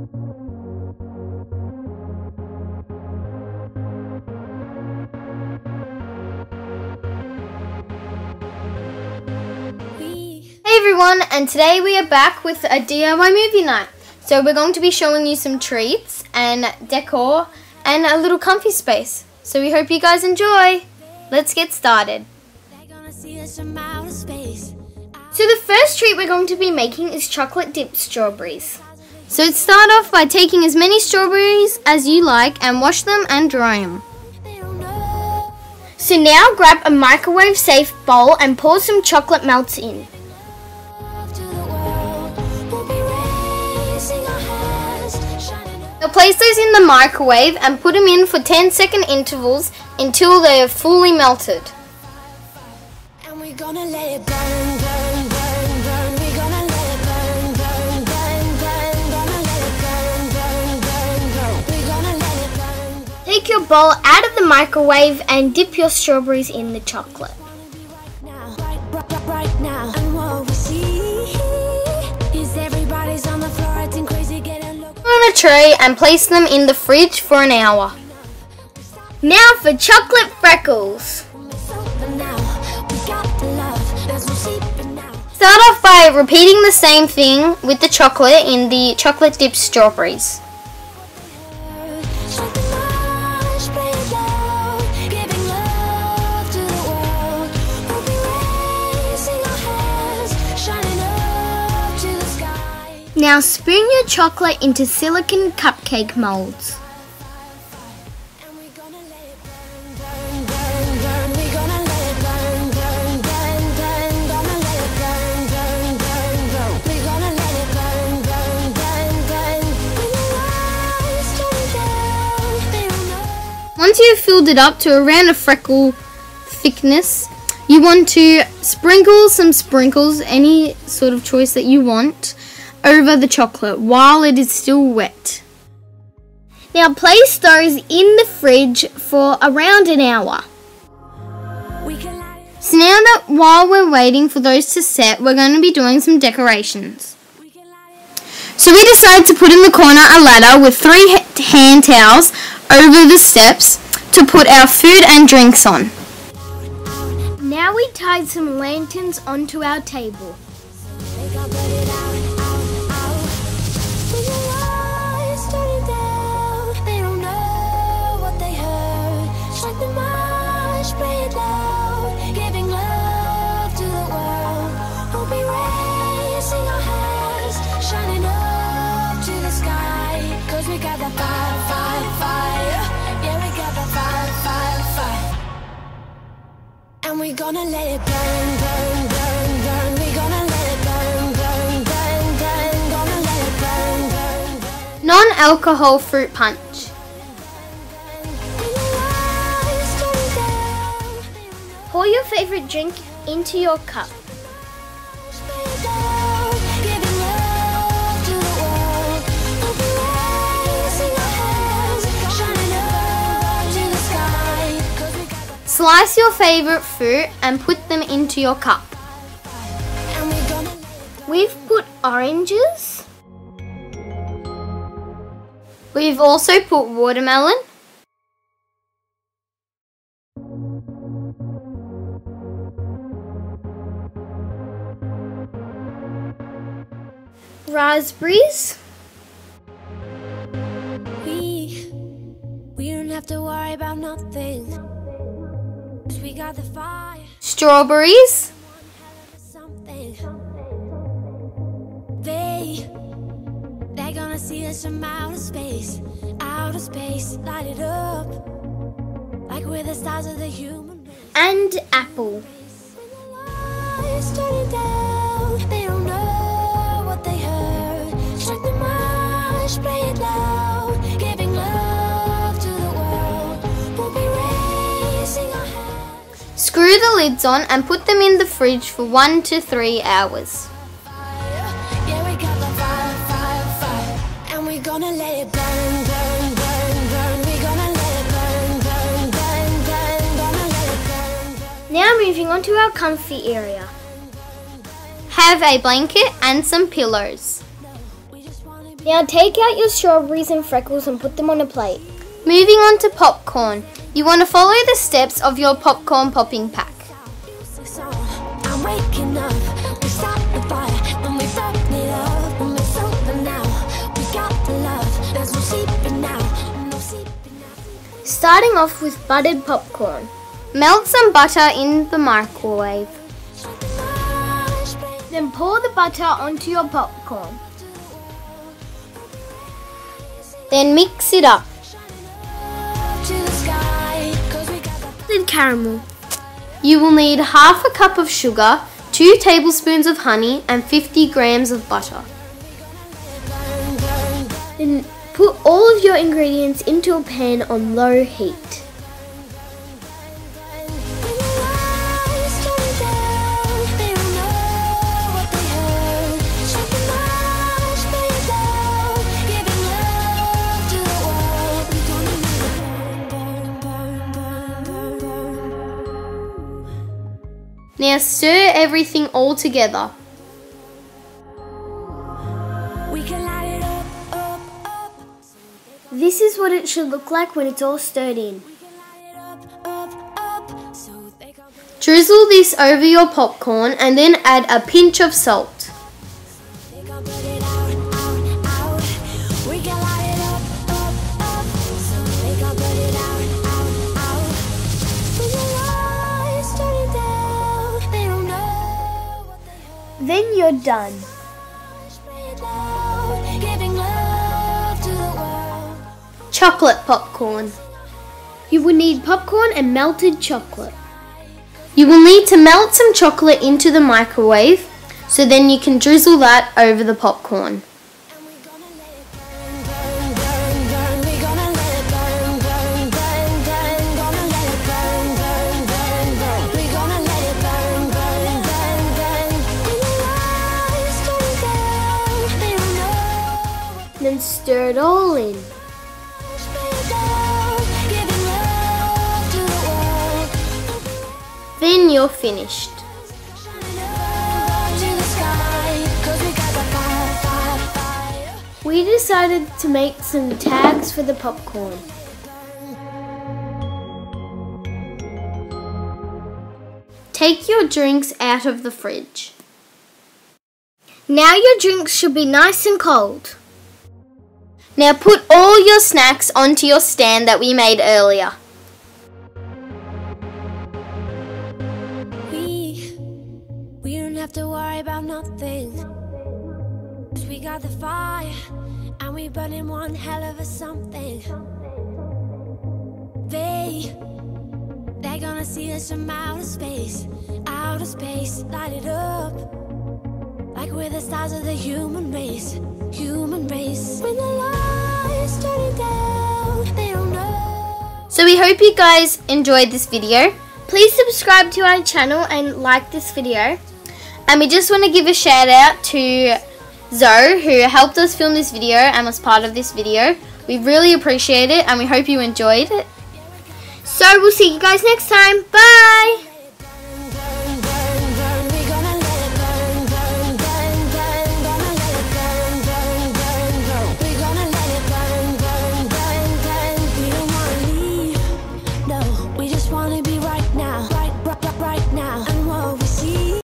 Hey everyone, and today we are back with a DIY movie night. So we're going to be showing you some treats and decor and a little comfy space. So we hope you guys enjoy. Let's get started. So the first treat we're going to be making is chocolate dipped strawberries. So start off by taking as many strawberries as you like and wash them and dry them. So now grab a microwave safe bowl and pour some chocolate melts in. Now place those in the microwave and put them in for 10-second intervals until they are fully melted. And we're gonna let it burn, burn, burn, burn. We're gonna let it burn, burn, burn, burn. Gonna let it burn, burn, burn, burn. We're gonna let it burn. Take your bowl out of the microwave and dip your strawberries in the chocolate. Right now, and what we see is everybody's on the floor acting crazy, getting low. On a tray and place them in the fridge for an hour. Now for chocolate freckles. Start off by repeating the same thing with the chocolate in the chocolate dipped strawberries. Now spoon your chocolate into silicone cupcake molds. Once you've filled it up to around a freckle thickness, you want to sprinkle some sprinkles, any sort of choice that you want, over the chocolate while it is still wet. Now place those in the fridge for around an hour. So now that while we're waiting for those to set, we're going to be doing some decorations. So we decided to put in the corner a ladder with 3 hand towels over the steps to put our food and drinks on. Now we tied some lanterns onto our table. And we're gonna let it burn, burn, burn, burn. We're gonna let it burn, burn, burn, burn. Gonna let it burn, burn, burn. Non-alcohol fruit punch. Pour your favorite drink into your cup. Slice your favorite fruit and put them into your cup. We've put oranges. We've also put watermelon. Raspberries. We don't have to worry about nothing. We got the fire. Strawberries. They're gonna see us from outer space, light it up like we're the stars of the human race. And apple. They don't know what they heard. Strike the march, play it loud, giving love to the world. We'll be raising our hands. Screw the lids on and put them in the fridge for 1 to 3 hours. Yeah, we got the fire, and we're gonna let it burn, burn, burn, burn. We're gonna let it burn, burn, burn, burn. Gonna let it burn, burn. Now moving on to our comfy area. Have a blanket and some pillows. Now take out your strawberries and freckles and put them on a plate. Moving on to popcorn. You want to follow the steps of your popcorn popping pack. I'm waking up, we start the fire, and we burn it up, and it's over now. We got the love, there's no sleeping now, no sleeping now. Starting off with buttered popcorn. Melt some butter in the microwave. Then pour the butter onto your popcorn. Then mix it up. Then caramel. You will need half a cup of sugar, 2 tablespoons of honey and 50 grams of butter. Then put all of your ingredients into a pan on low heat. Now stir everything all together. This is what it should look like when it's all stirred in. Drizzle this over your popcorn and then add a pinch of salt. Then you're done. Chocolate popcorn. You will need popcorn and melted chocolate. You will need to melt some chocolate into the microwave, so then you can drizzle that over the popcorn. Then stir it all in. Then you're finished. We decided to make some tags for the popcorn. Take your drinks out of the fridge. Now your drinks should be nice and cold. Now put all your snacks onto your stand that we made earlier. We don't have to worry about nothing. 'Cause we got the fire and we burning one hell of a something. They're gonna see us from outer space, light it up like we're the stars of the human race. When the lights turn down, they don't know. So we hope you guys enjoyed this video. Please subscribe to our channel and like this video. And we just want to give a shout out to Zoe, who helped us film this video and was part of this video. We really appreciate it and we hope you enjoyed it. So we'll see you guys next time. Bye!